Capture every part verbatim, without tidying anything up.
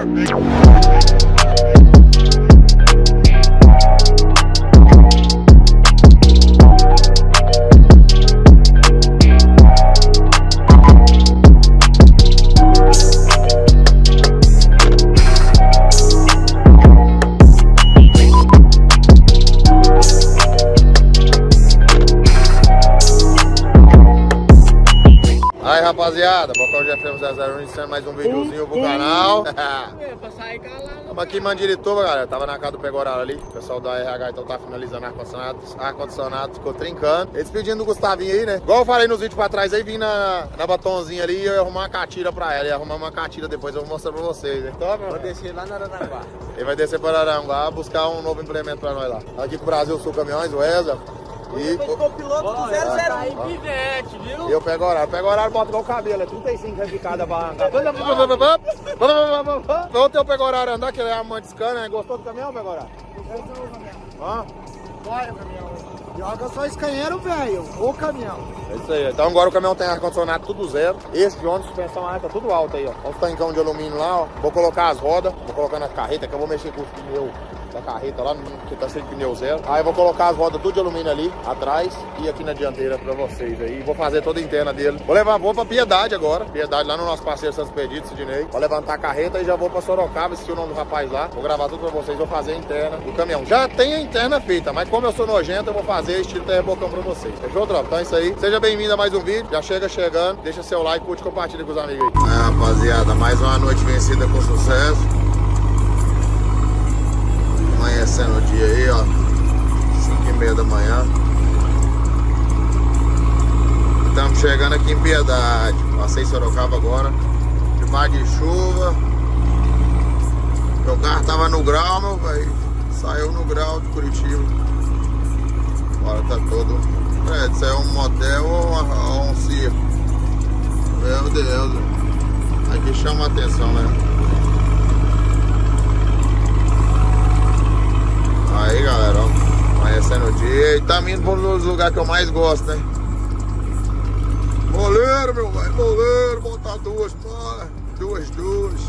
Aí rapaziada, Bocão G F M zero zero um iniciando mais um videozinho pro canal. Estamos aqui em Mandirituba, galera. Tava na casa do Pegoraro ali. O pessoal da R H então tá finalizando ar-condicionado. Ar-condicionado ficou trincando. Eles pedindo do Gustavinho aí, né? Igual eu falei nos vídeos pra trás aí, vim na, na batonzinha ali e eu ia arrumar uma catira pra ela. E arrumar uma catira depois eu vou mostrar pra vocês. Então, vou descer lá na Araranguá. Ele vai descer para Araranguá buscar um novo implemento pra nós lá. Aqui pro Brasil Sul Caminhões, o Wesley. E o piloto do zero zero um Pivete, viu? E eu pego horário, pego horário, bota igual o cabelo, é trinta e cinco repicada a barranca. Ontem eu pego horário andar, que ele é amante de cana, né? Gostou do caminhão, pego horário? Gostou do caminhão. Hã? Vai o caminhão. Joga só escanheiro, velho, o caminhão. É isso aí, então agora o caminhão tem ar-condicionado tudo zero. Esse de ônibus, suspensão alta, tudo alto aí, ó. Olha os tancão de alumínio lá, ó. Vou colocar as rodas, vou colocar na carreta, que eu vou mexer com os pneus da carreta lá, que tá sem pneu zero. Aí eu vou colocar as rodas tudo de alumínio ali, atrás e aqui na dianteira pra vocês aí. Vou fazer toda a interna dele. Vou levar, vou pra Piedade agora. Piedade lá no nosso parceiro Santos Expedito, Sidney. Vou levantar a carreta e já vou pra Sorocaba, assistir o nome do rapaz lá. Vou gravar tudo pra vocês, vou fazer a interna do caminhão. Já tem a interna feita, mas como eu sou nojento, eu vou fazer estilo terrebocão pra vocês. Fechou, tropa? Então é isso aí. Seja bem-vindo a mais um vídeo. Já chega chegando. Deixa seu like, curte e compartilha com os amigos aí. É, rapaziada, mais uma noite vencida com sucesso. Amanhecendo o dia aí, ó, cinco e meia da manhã. Estamos chegando aqui em Piedade. Passei Sorocaba agora, debaixo de chuva. Meu carro tava no grau, meu velho. Saiu no grau de Curitiba. Agora tá todo. É, isso é um motel ou um circo? Meu Deus. Aqui chama a atenção, né? Aí galera, ó, amanhecendo o dia e tá indo para um dos lugares que eu mais gosto, né? Moleiro, meu velho, moleiro, botar duas, pá, duas, duas.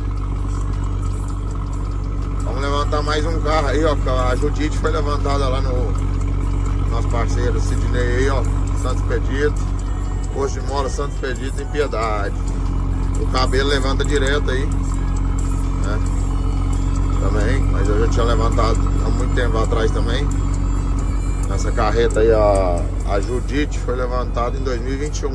Vamos levantar mais um carro aí, ó, a Judite foi levantada lá no nosso parceiro Sidney aí, ó, Santos Expedito, posto de mola Santos Expedito em Piedade. O cabelo levanta direto aí, né? Também, mas eu já tinha levantado há muito tempo atrás também. Essa carreta aí, a, a Judite, foi levantada em dois mil e vinte e um.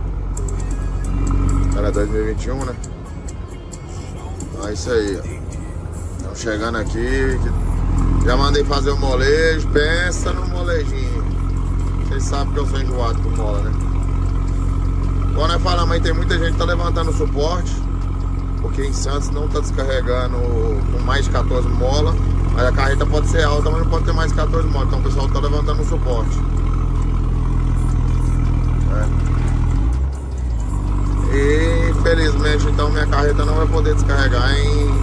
Era dois mil e vinte e um, né? Então é isso aí, ó. Estamos chegando aqui. Já mandei fazer o molejo. Pensa no molejinho. Vocês sabem que eu sou enjoado com mola, né? Quando nós falamos aí, tem muita gente que tá levantando o suporte, porque em Santos não está descarregando com mais de quatorze molas. Aí a carreta pode ser alta, mas não pode ter mais de quatorze molas. Então o pessoal está levantando o suporte. É. E infelizmente então minha carreta não vai poder descarregar em,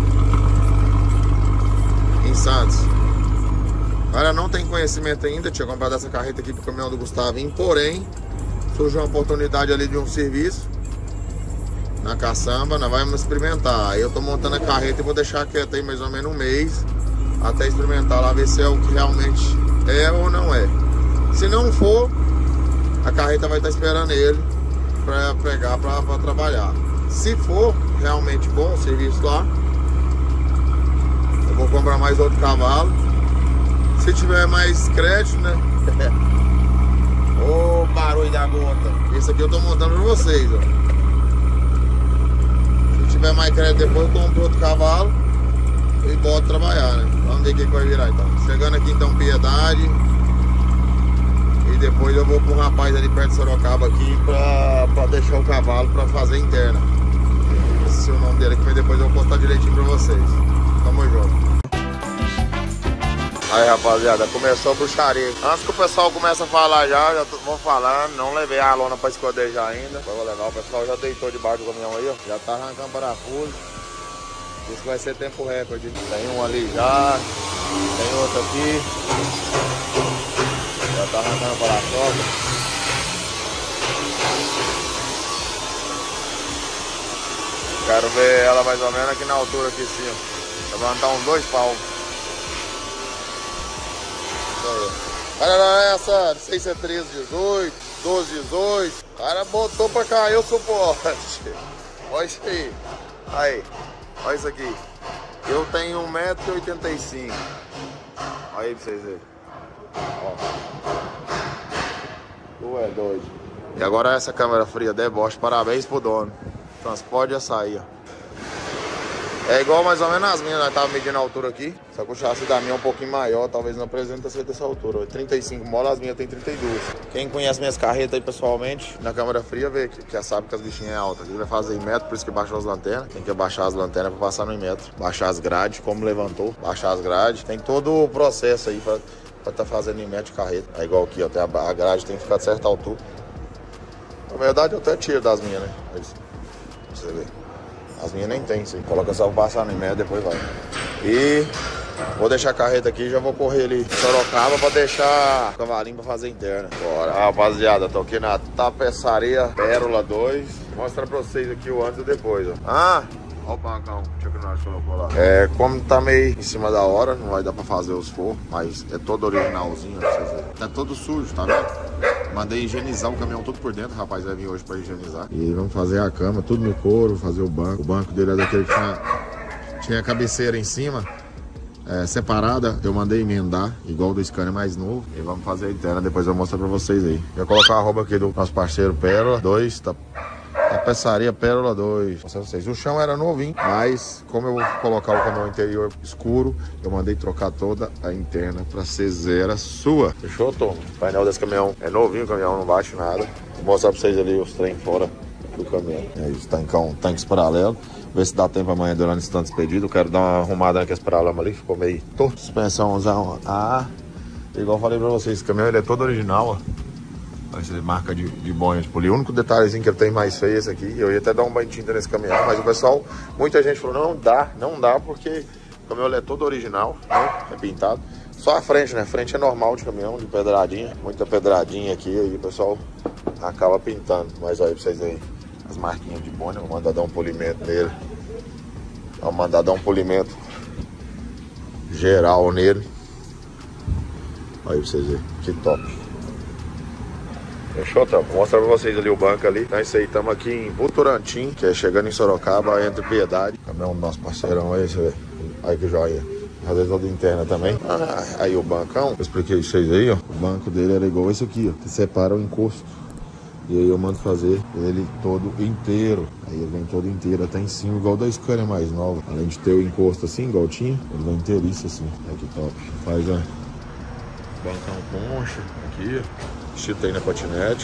em Santos. Ela não tem conhecimento ainda. Tinha comprado essa carreta aqui pro caminhão do Gustavinho. Porém, surgiu uma oportunidade ali de um serviço na caçamba, nós vamos experimentar. Aí eu tô montando a carreta e vou deixar quieta aí mais ou menos um mês até experimentar lá, ver se é o que realmente é ou não é. Se não for, a carreta vai estar esperando ele para pegar para trabalhar. Se for realmente bom o serviço lá, eu vou comprar mais outro cavalo. Se tiver mais crédito, né? Ô, barulho da gota. Esse aqui eu tô montando para vocês, ó. Se tiver mais crédito depois, eu compro outro cavalo e boto trabalhar, né? Vamos ver o que, que vai virar então. Chegando aqui então, Piedade. E depois eu vou pro rapaz ali perto de Sorocaba aqui pra, pra deixar o cavalo pra fazer interna. Esse é o nome dele aqui, mas depois eu vou postar direitinho pra vocês. Tamo junto. Aí rapaziada, começou a bruxaria. Antes que o pessoal comece a falar já, já vou falando, não levei a lona pra escodejar ainda. Foi legal, o pessoal já deitou debaixo do caminhão aí, ó. Já tá arrancando parafuso. Isso vai ser tempo recorde. Tem um ali já, tem outro aqui. Já tá arrancando parafuso. Quero ver ela mais ou menos aqui na altura aqui assim, ó. Levantar uns dois palmos. Olha lá essa, não sei se é treze, dezoito, doze, dezoito. O cara botou pra cair o suporte. Olha isso aí. Aí, olha isso aqui. Eu tenho um metro e oitenta e cinco. Olha aí pra vocês verem. Ó. Tu é doido. E agora essa câmera fria deboche, parabéns pro dono. Transporte de açaí, ó. É igual mais ou menos as minhas, nós tava medindo a altura aqui. Só que o chassi da minha é um pouquinho maior, talvez não apresenta ser dessa altura. trinta e cinco molas, as minhas tem trinta e dois. Quem conhece minhas carretas aí pessoalmente, na câmera fria, vê que, que já sabe que as bichinhas é altas. Ele vai fazer em metro, por isso que baixou as lanternas. Tem que abaixar as lanternas pra passar no metro. Baixar as grades, como levantou, baixar as grades. Tem todo o processo aí pra, pra tá fazendo em metro de carreta. É igual aqui, ó, tem a, a grade tem que ficar de certa altura. Na verdade eu até tiro das minhas, né? Aí, pra você ver. As minhas nem tem, sim. Coloca só pra passar no metro, depois vai. E vou deixar a carreta aqui e já vou correr ali em Sorocaba pra deixar o cavalinho pra fazer interna. Bora. Ah, rapaziada, tô aqui na Tapeçaria Pérola dois. Vou mostrar pra vocês aqui o antes e o depois, ó. Ah! Olha o bancão, deixa que nós colocou lá. É, como tá meio em cima da hora, não vai dar pra fazer os forros, mas é todo originalzinho, pra vocês verem. Tá todo sujo, tá vendo? Mandei higienizar o caminhão todo por dentro, o rapaz vai vir hoje pra higienizar. E vamos fazer a cama, tudo no couro, fazer o banco. O banco dele é daquele que tinha, tinha a cabeceira em cima, é, separada. Eu mandei emendar, igual do Scania mais novo. E vamos fazer a interna, depois eu mostro pra vocês aí. Vou colocar a arroba aqui do nosso parceiro Pérola dois, tá? Tapeçaria Pérola dois. Vocês. O chão era novinho, mas como eu vou colocar o caminhão interior escuro, eu mandei trocar toda a interna pra ser zero sua. Fechou, Tom? O painel desse caminhão é novinho, o caminhão não baixa nada. Vou mostrar pra vocês ali os trem fora do caminhão. É isso, tancão, tanques paralelos. Ver se dá tempo amanhã durante esse tanto expedido. Eu quero dar uma arrumada naqueles paralamas ali, ficou meio torto. Suspensão usar uma A. Igual eu falei pra vocês, esse caminhão ele é todo original, ó. Vai ser marca de, de bonha de polir. O único detalhezinho que ele tem mais feio é esse aqui. Eu ia até dar um banho de tinta nesse caminhão, mas o pessoal, muita gente falou, não dá, não dá, porque o caminhão é todo original, né? É pintado. Só a frente, né? A frente é normal de caminhão, de pedradinha. Muita pedradinha aqui, aí o pessoal acaba pintando. Mas olha pra vocês aí, as marquinhas de bonha. Vou mandar dar um polimento nele. Vou mandar dar um polimento geral nele. Olha pra vocês verem, que top. Fechou, tá? Vou mostrar pra vocês ali o banco ali. Então é isso aí, estamos aqui em Votorantim, que é chegando em Sorocaba, entre Piedade. Caminhão do nosso parceirão aí, você vê. Aí que joia. Fazer toda interna também. Ah, aí o bancão, eu expliquei isso aí, aí, ó. O banco dele era igual esse aqui, ó. Que separa o encosto. E aí eu mando fazer ele todo inteiro. Aí ele vem todo inteiro até em cima, igual da Scania mais nova. Além de ter o encosto assim, igual tinha, ele vem inteiriço assim. Aí que top. Faz a bancão concha aqui, ó. Estilo tem na patinete.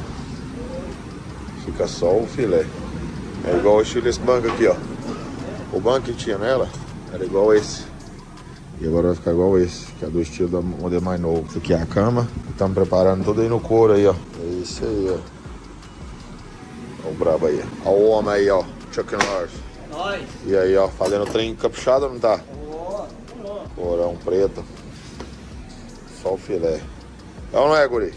Fica só o filé. É igual o estilo desse banco aqui, ó. O banco que tinha nela era igual esse. E agora vai ficar igual esse, que é do estilo da modelo mais novo. Isso aqui é a cama. Estamos preparando tudo aí no couro aí, ó. É isso aí, ó. Olha o brabo aí. Olha o homem aí, ó. Chuck Norris. Nós. E aí, ó, fazendo trem caprichado, não tá? Ó, ó. Corão preto. Só o filé. É ou não é, guri?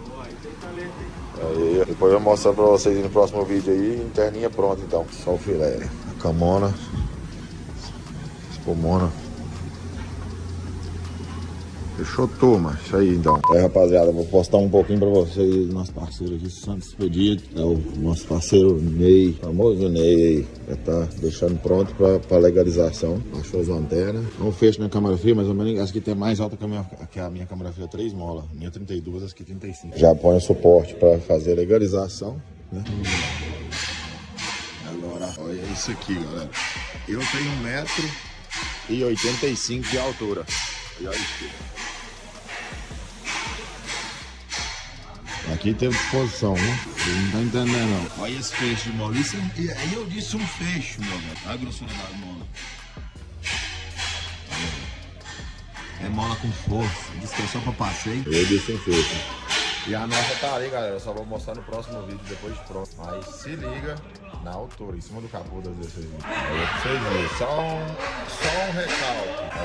Aí, depois eu vou mostrar pra vocês no próximo vídeo aí. Interninha pronta então. Só o filé. A camona. Espumona. Fechou, turma. Isso aí então. É, rapaziada, vou postar um pouquinho pra vocês. Nosso parceiro aqui, Santos Expedito. É o nosso parceiro Ney. O famoso Ney aí. Já tá deixando pronto pra, pra legalização. Baixou as lanternas. Não fecho na câmera fria, mais ou menos. Essa aqui tem mais alta que a minha, que a minha câmera fria, três molas. Minha trinta e duas, essa aqui trinta e cinco. Já põe o suporte pra fazer a legalização, né? Agora, olha isso aqui, galera. Eu tenho um metro e oitenta e cinco de altura. E olha isso. Aqui tem disposição, né? Você não tá entendendo, não. Olha esse fecho de mola. Isso, e aí eu disse um fecho, meu velho. Olha a grossura da mola. É mola com força. Disse que é só pra passeio. Eu disse um fecho. E a nossa tá ali, galera. Eu só vou mostrar no próximo vídeo, depois de pronto. Mas se liga na altura, em cima do capô das vezes. Aí é pra vocês verem. Só um, só um recalque.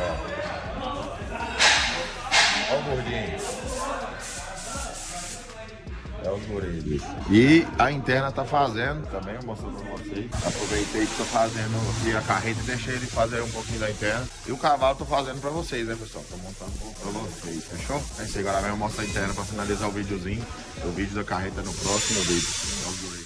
Ó. Ó o gordinho. É os guri. E a interna tá fazendo, também eu mostrei pra vocês. Aproveitei que tô fazendo aqui a carreta e deixei ele fazer um pouquinho da interna. E o cavalo tô fazendo pra vocês, né, pessoal? Tô montando um pouco pra vocês, fechou? É isso, agora mesmo eu mostro a interna pra finalizar o videozinho. O vídeo da carreta no próximo vídeo. É os guri.